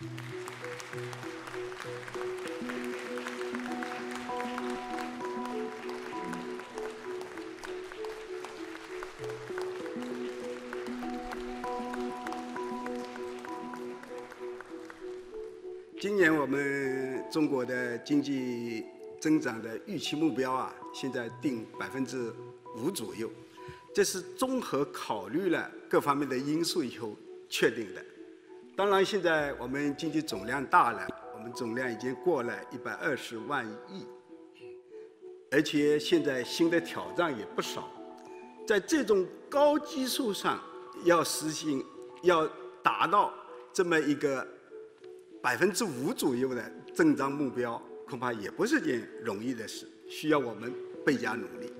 今年我们中国的经济增长的预期目标啊，现在定5%左右，这是综合考虑了各方面的因素以后确定的。当然，现在我们经济总量大了，我们总量已经过了120万亿，而且现在新的挑战也不少。在这种高基数上，要达到这么一个5%左右的增长目标，恐怕也不是件容易的事，需要我们倍加努力。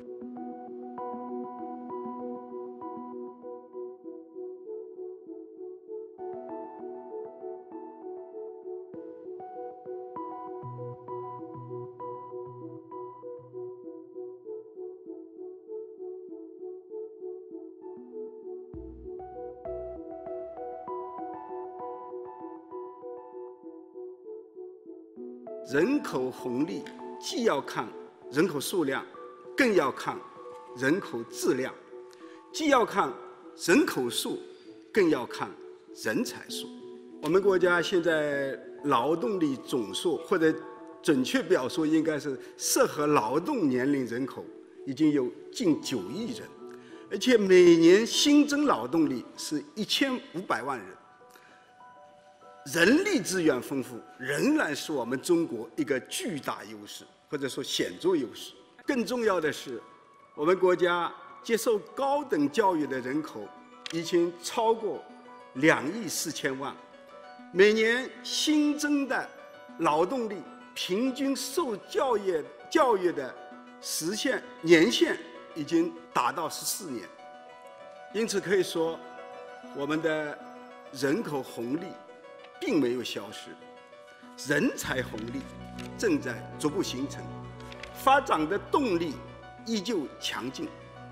人口红利既要看人口数量，更要看人口质量；既要看人口数，更要看人才数。我们国家现在劳动力总数，或者准确表述应该是适合劳动年龄人口，已经有近9亿人，而且每年新增劳动力是1500万人。人力资源丰富仍然是我们中国一个巨大优势，或者说显著优势。更重要的是，我们国家接受高等教育的人口已经超过2亿4千万，每年新增的劳动力平均受教育的年限已经达到14年，因此可以说，我们的人口红利并没有消失，人才红利正在逐步形成，发展的动力依旧强劲。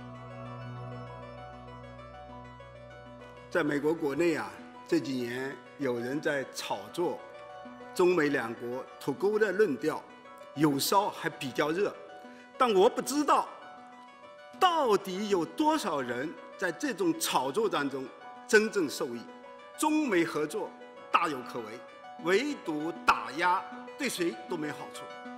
在美国国内啊，这几年有人在炒作中美两国脱钩的论调，有烧还比较热，但我不知道到底有多少人在这种炒作当中真正受益。中美合作大有可为，唯独打压对谁都没好处。